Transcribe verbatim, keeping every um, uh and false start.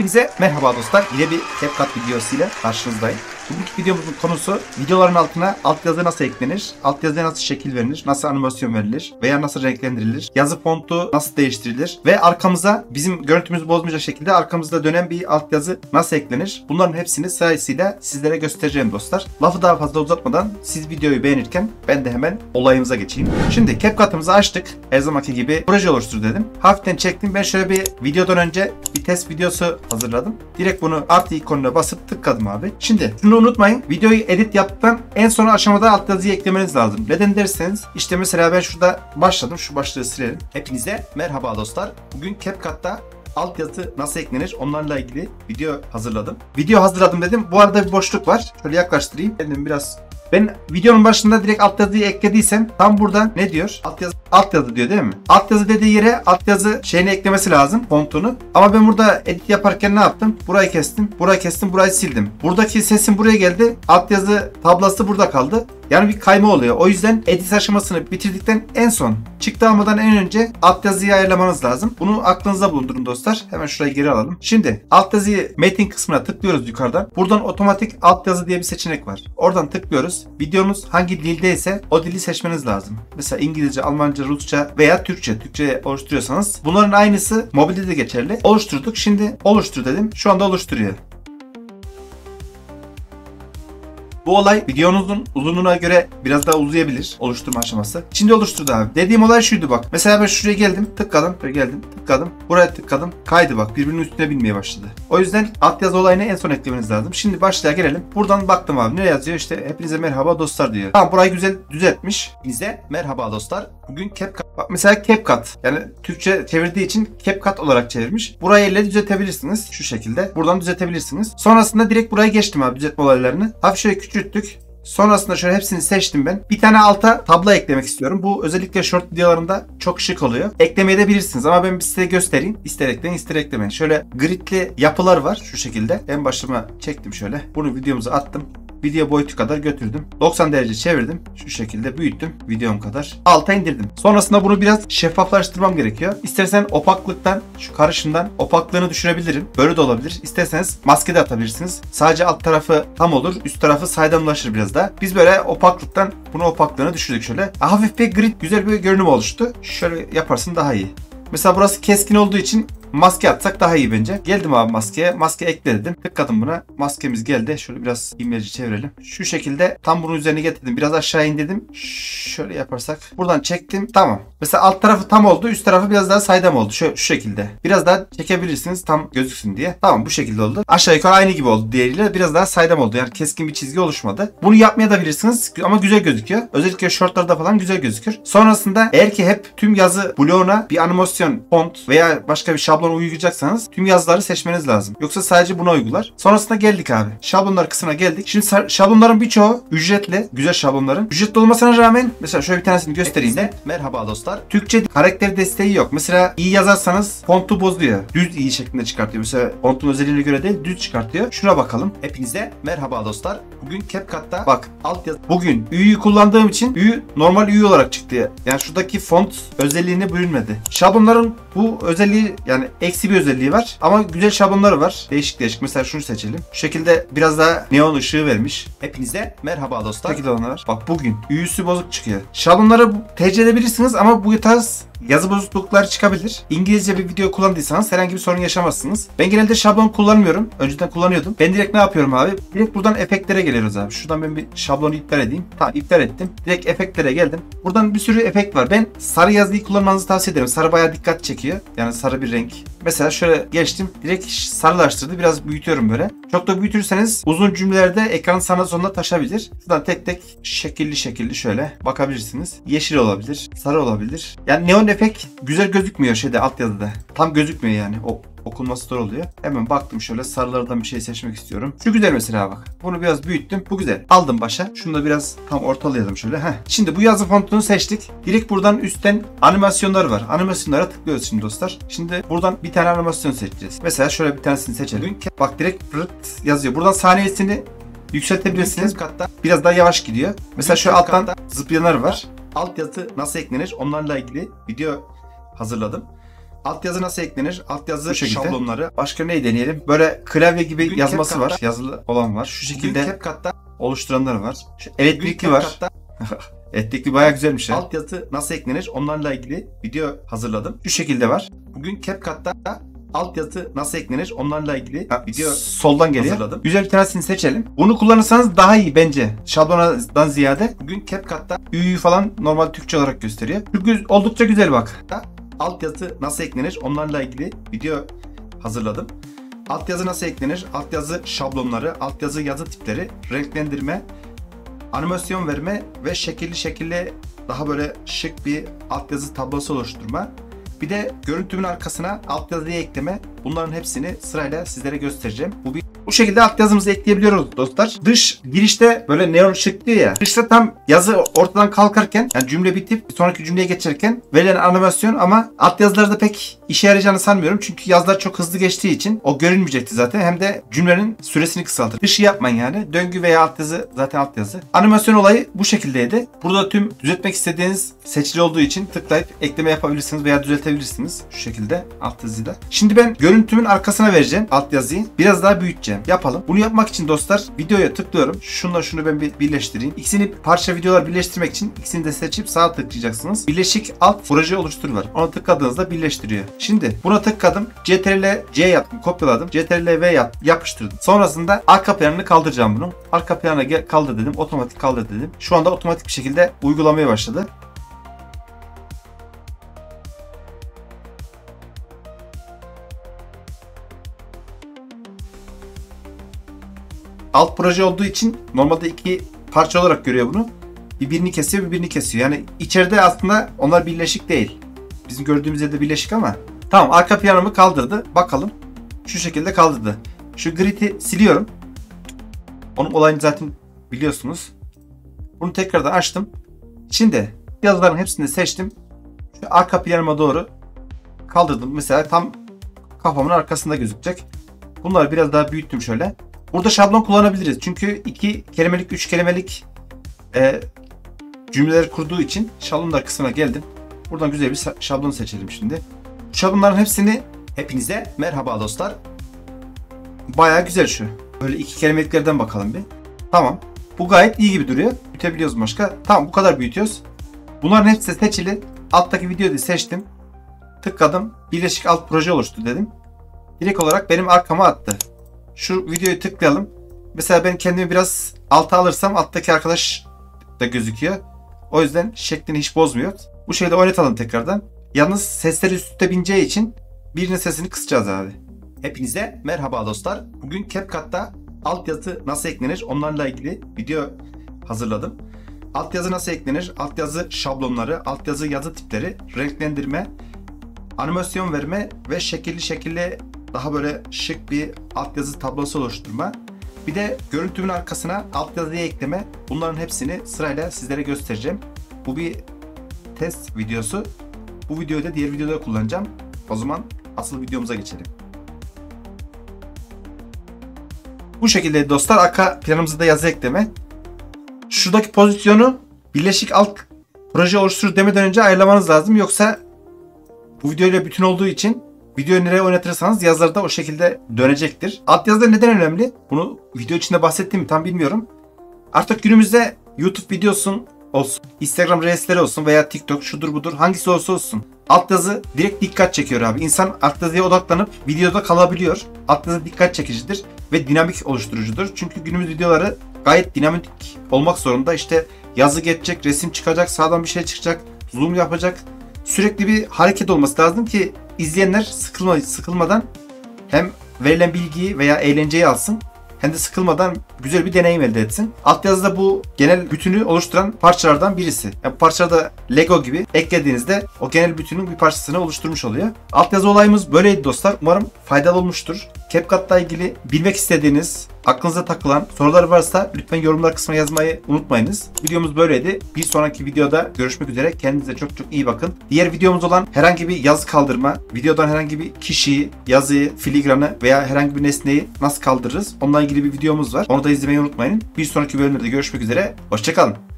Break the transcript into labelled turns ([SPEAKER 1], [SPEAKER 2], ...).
[SPEAKER 1] Hepinize merhaba dostlar. Yine bir CapCut videosuyla karşınızdayım. Bugünkü videomuzun konusu videoların altına altyazı nasıl eklenir, altyazıya nasıl şekil verilir, nasıl animasyon verilir veya nasıl renklendirilir, yazı fontu nasıl değiştirilir ve arkamıza bizim görüntümüzü bozmayacak şekilde arkamızda dönen bir altyazı nasıl eklenir. Bunların hepsini sırasıyla sizlere göstereceğim dostlar. Lafı daha fazla uzatmadan siz videoyu beğenirken ben de hemen olayımıza geçeyim. Şimdi CapCut'ımızı açtık. Her zamanki gibi proje oluştur dedim. Hafiften çektim. Ben şöyle bir videodan önce bir test videosu hazırladım. Direkt bunu artı ikonuna basıp tıkladım abi. Şimdi şunu unutmayın. Videoyu edit yaptıktan en son aşamada altyazıyı eklemeniz lazım. Neden derseniz işte mesela ben şurada başladım. Şu başlığı silelim. Hepinize merhaba dostlar. Bugün CapCut'ta altyazı nasıl eklenir onlarla ilgili video hazırladım. Video hazırladım dedim. Bu arada bir boşluk var. Şöyle yaklaştırayım. Dedim biraz. Ben videonun başında direkt altyazıyı eklediysem tam burada ne diyor? Altyazı, altyazı diyor değil mi? Altyazı dediği yere altyazı şeyini eklemesi lazım, fontunu. Ama ben burada edit yaparken ne yaptım? Burayı kestim, burayı kestim, burayı sildim. Buradaki sesim buraya geldi. Altyazı tablası burada kaldı. Yani bir kayma oluyor. O yüzden edit aşamasını bitirdikten en son çıktı almadan en önce altyazıyı ayarlamanız lazım. Bunu aklınızda bulundurun dostlar. Hemen şurayı geri alalım. Şimdi altyazıyı metin kısmına tıklıyoruz yukarıdan. Buradan otomatik altyazı diye bir seçenek var. Oradan tıklıyoruz. Videonuz hangi dildeyse o dili seçmeniz lazım. Mesela İngilizce, Almanca, Rusça veya Türkçe. Türkçe oluşturuyorsanız bunların aynısı mobilde de geçerli. Oluşturduk. Şimdi oluştur dedim. Şu anda oluşturuyor. Bu olay videonuzun uzunluğuna göre biraz daha uzayabilir oluşturma aşaması. Şimdi oluşturdu abi. Dediğim olay şuydu bak. Mesela ben şuraya geldim, tıkladım, böyle geldim, tıkladım. Buraya tıkladım, kaydı bak. Birbirinin üstüne binmeye başladı. O yüzden altyazı olayını en son eklemeniz lazım. Şimdi başlığa gelelim. Buradan baktım abi. Ne yazıyor? İşte hepinize merhaba dostlar diyor. Tamam, burayı güzel düzeltmiş. Bize merhaba dostlar. Bugün CapCut. Bak mesela CapCut. Yani Türkçe çevirdiği için CapCut olarak çevirmiş. Burayı elle düzeltebilirsiniz. Şu şekilde. Buradan düzeltebilirsiniz. Sonrasında direkt buraya geçtim abi düzeltme olaylarını. Hafif şöyle küçülttük. Sonrasında şöyle hepsini seçtim ben. Bir tane alta tablo eklemek istiyorum. Bu özellikle short videolarında çok şık oluyor. Eklemeyi de bilirsiniz ama ben size göstereyim. İster ekleyin ister eklemeyin. Şöyle gridli yapılar var şu şekilde. En başıma çektim şöyle. Bunu videomuza attım. Video boyutu kadar götürdüm. doksan derece çevirdim. Şu şekilde büyüttüm. Videom kadar. Alta indirdim. Sonrasında bunu biraz şeffaflaştırmam gerekiyor. İstersen opaklıktan, şu karışımdan opaklığını düşürebilirim. Böyle de olabilir. İsterseniz maske de atabilirsiniz. Sadece alt tarafı tam olur. Üst tarafı saydamlaşır biraz daha. Biz böyle opaklıktan bunu opaklığını düşürdük şöyle. Hafif bir grid, güzel bir görünüm oluştu. Şöyle yaparsın daha iyi. Mesela burası keskin olduğu için maske atsak daha iyi bence. Geldim abi maskeye. Maske ekle dedim. Tıkladım buna. Maskemiz geldi. Şöyle biraz imleci çevirelim. Şu şekilde tam bunun üzerine getirdim. Biraz aşağı indirdim. Şöyle yaparsak. Buradan çektim. Tamam. Mesela alt tarafı tam oldu. Üst tarafı biraz daha saydam oldu. Şu, şu şekilde. Biraz daha çekebilirsiniz tam gözüksün diye. Tamam, bu şekilde oldu. Aşağı yukarı aynı gibi oldu diğeriyle. Biraz daha saydam oldu. Yani keskin bir çizgi oluşmadı. Bunu yapmaya da bilirsiniz ama güzel gözüküyor. Özellikle shortlarda falan güzel gözükür. Sonrasında eğer ki hep tüm yazı bloğuna bir animasyon, font veya başka bir şablon uygulayacaksanız tüm yazıları seçmeniz lazım. Yoksa sadece buna uygular. Sonrasında geldik abi. Şablonlar kısmına geldik. Şimdi şablonların birçoğu ücretli. Güzel şablonların. Ücretli olmasına rağmen mesela şöyle bir tanesini göstereyim de. Merhaba dostlar. Türkçe karakter desteği yok. Mesela iyi yazarsanız fontu bozuyor. Düz iyi şeklinde çıkartıyor. Mesela fontun özelliğine göre değil düz çıkartıyor. Şuna bakalım. Hepinize merhaba dostlar. Bugün CapCut'ta bak alt yaz. Bugün Ü'yü kullandığım için Ü normal Ü olarak çıktı. Yani şuradaki font özelliğine bürünmedi. Şablonların bu özelliği yani eksi bir özelliği var ama güzel şablonları var. Değişik değişik. Mesela şunu seçelim. Şu şekilde biraz daha neon ışığı vermiş. Hepinize merhaba dostlar. Bu şekilde olanlar. Bak bugün Ü'sü bozuk çıkıyor. Şablonları tercih edebilirsiniz ama bu tarz yazı bozuklukları çıkabilir. İngilizce bir video kullandıysanız herhangi bir sorun yaşamazsınız. Ben genelde şablon kullanmıyorum. Önceden kullanıyordum. Ben direkt ne yapıyorum abi? Direkt buradan efektlere geliyoruz abi. Şuradan ben bir şablonu iptal edeyim. Tamam, iptal ettim. Direkt efektlere geldim. Buradan bir sürü efekt var. Ben sarı yazıyı kullanmanızı tavsiye ederim. Sarı bayağı dikkat çekiyor. Yani sarı bir renk. Mesela şöyle geçtim. Direkt sarılaştırdı. Biraz büyütüyorum böyle. Çok da büyütürseniz uzun cümlelerde ekran sağına sonuna taşabilir. Buradan tek tek şekilli şekilli şöyle bakabilirsiniz. Yeşil olabilir. Sarı olabilir. Yani neon efekt güzel gözükmüyor şeyde altyazıda. Tam gözükmüyor yani. O okunması zor oluyor. Hemen baktım şöyle sarılardan bir şey seçmek istiyorum. Şu güzel mesela bak. Bunu biraz büyüttüm. Bu güzel. Aldım başa. Şunu da biraz tam ortalayalım şöyle. Heh. Şimdi bu yazı fontunu seçtik. Direkt buradan üstten animasyonlar var. Animasyonlara tıklıyoruz şimdi dostlar. Şimdi buradan bir tane animasyon seçeceğiz. Mesela şöyle bir tanesini seçelim. Bak direkt rıt yazıyor. Buradan saniyesini yükseltebilirsiniz. Katta biraz daha yavaş gidiyor. Mesela şöyle alttan zıplayanlar var. Altyazı nasıl eklenir? Onlarla ilgili video hazırladım. Altyazı nasıl eklenir? Altyazı şablonları. Başka neyi deneyelim? Böyle klavye gibi bugün yazması var. Yazılı olan var. Şu şekilde CapCut'ta oluşturanlar var. Şu elektrikli var. Elektrikli bayağı güzelmiş ya. Altyazı nasıl eklenir? Onlarla ilgili video hazırladım. Şu şekilde var. Bugün CapCut'ta altyazı nasıl eklenir? Onlarla ilgili ha, video soldan geliyor. Hazırladım. Güzel bir tanesini seçelim. Bunu kullanırsanız daha iyi bence. Şablondan ziyade. Bugün CapCut'ta Ü'yü falan normal Türkçe olarak gösteriyor. Çünkü oldukça güzel bak. Altyazı nasıl eklenir? Onlarla ilgili video hazırladım. Altyazı nasıl eklenir? Altyazı şablonları, altyazı yazı tipleri, renklendirme, animasyon verme ve şekilli şekilli daha böyle şık bir altyazı tablosu oluşturma. Bir de görüntümün arkasına altyazıyı ekleme. Bunların hepsini sırayla sizlere göstereceğim. Bu bir bu şekilde altyazımızı ekleyebiliyoruz dostlar. Dış girişte böyle neon ışık diyor ya. Dışta tam yazı ortadan kalkarken, yani cümle bitip bir sonraki cümleye geçerken verilen animasyon, ama altyazılarda pek işe yarayacağını sanmıyorum. Çünkü yazılar çok hızlı geçtiği için o görünmeyecekti zaten. Hem de cümlenin süresini kısaltır. Dışı yapmayın yani. Döngü veya altyazı zaten altyazı. Animasyon olayı bu şekildeydi. Burada tüm düzeltmek istediğiniz seçili olduğu için tıklayıp ekleme yapabilirsiniz veya düzeltebilirsiniz. Şu şekilde altyazıyla. Şimdi ben görüntümün arkasına vereceğim altyazıyı. Biraz daha büyüteceğim. Yapalım. Bunu yapmak için dostlar videoya tıklıyorum. Şunla şunu ben bir birleştireyim. İkisini parça videolar birleştirmek için ikisini de seçip sağa tıklayacaksınız. Birleşik alt proje oluştur var. Ona tıkladığınızda birleştiriyor. Şimdi buna tıkladım. Ctrl C yaptım. Kopyaladım. Ctrl V yap, yapıştırdım. Sonrasında arka planını kaldıracağım bunu. Arka plana gel, kaldır dedim. Otomatik kaldır dedim. Şu anda otomatik bir şekilde uygulamaya başladı. Alt proje olduğu için normalde iki parça olarak görüyor bunu. Bir birini kesiyor, bir birini kesiyor. Yani içeride aslında onlar birleşik değil. Bizim gördüğümüz yerde birleşik ama. Tamam, arka planımı kaldırdı. Bakalım. Şu şekilde kaldırdı. Şu grid'i siliyorum. Onun olayını zaten biliyorsunuz. Bunu tekrardan açtım. Şimdi yazıların hepsini seçtim. Şu arka planıma doğru kaldırdım. Mesela tam kafamın arkasında gözükecek. Bunları biraz daha büyüttüm şöyle. Burada şablon kullanabiliriz. Çünkü iki kelimelik, üç kelimelik e, cümleler kurduğu için şablonlar kısmına geldim. Buradan güzel bir şablon seçelim şimdi. Şablonların hepsini hepinize merhaba dostlar. Bayağı güzel şu. Böyle iki kelimeliklerden bakalım bir. Tamam. Bu gayet iyi gibi duruyor. Büyütebiliyoruz başka. Tamam, bu kadar büyütüyoruz. Bunların hepsi seçili. Alttaki videoyu seçtim. Tıkladım. Birleşik alt proje oluştu dedim. Direkt olarak benim arkama attı. Şu videoyu tıklayalım. Mesela ben kendimi biraz alta alırsam alttaki arkadaş da gözüküyor. O yüzden şeklini hiç bozmuyor. Bu şekilde oynatalım tekrardan. Yalnız sesleri üst üste bineceği için birinin sesini kısacağız abi. Hepinize merhaba dostlar. Bugün CapCut'ta altyazı nasıl eklenir? Onlarla ilgili video hazırladım. Altyazı nasıl eklenir? Altyazı şablonları, altyazı yazı tipleri, renklendirme, animasyon verme ve şekilli şekilli daha böyle şık bir altyazı tablosu oluşturma. Bir de görüntümün arkasına altyazıyı ekleme. Bunların hepsini sırayla sizlere göstereceğim. Bu bir test videosu. Bu videoyu da diğer videoda kullanacağım. O zaman asıl videomuza geçelim. Bu şekilde dostlar, arka planımızda yazı ekleme. Şuradaki pozisyonu birleşik alt proje oluştur demeden önce ayarlamanız lazım. Yoksa bu videoyla bütün olduğu için videoyu nereye oynatırsanız yazılar da o şekilde dönecektir. Altyazılar neden önemli? Bunu video içinde bahsettim mi tam bilmiyorum. Artık günümüzde YouTube videosun olsun, Instagram Reels'leri olsun veya TikTok şudur budur hangisi olsa olsun. Altyazı direkt dikkat çekiyor abi. İnsan altyazıya odaklanıp videoda kalabiliyor. Altyazı dikkat çekicidir ve dinamik oluşturucudur. Çünkü günümüz videoları gayet dinamik olmak zorunda. İşte yazı geçecek, resim çıkacak, sağdan bir şey çıkacak, zoom yapacak. Sürekli bir hareket olması lazım ki izleyenler sıkılma, sıkılmadan hem verilen bilgiyi veya eğlenceyi alsın hem de sıkılmadan güzel bir deneyim elde etsin. Altyazıda bu genel bütünü oluşturan parçalardan birisi. Yani bu parçada Lego gibi eklediğinizde o genel bütünün bir parçasını oluşturmuş oluyor. Altyazı olayımız böyleydi dostlar. Umarım faydalı olmuştur. CapCut'la ilgili bilmek istediğiniz, aklınıza takılan sorular varsa lütfen yorumlar kısmına yazmayı unutmayınız. Videomuz böyleydi. Bir sonraki videoda görüşmek üzere. Kendinize çok çok iyi bakın. Diğer videomuz olan herhangi bir yazı kaldırma, videodan herhangi bir kişiyi, yazıyı, filigranı veya herhangi bir nesneyi nasıl kaldırırız? Onunla ilgili bir videomuz var. Onu da izlemeyi unutmayın. Bir sonraki bölümde görüşmek üzere. Hoşçakalın.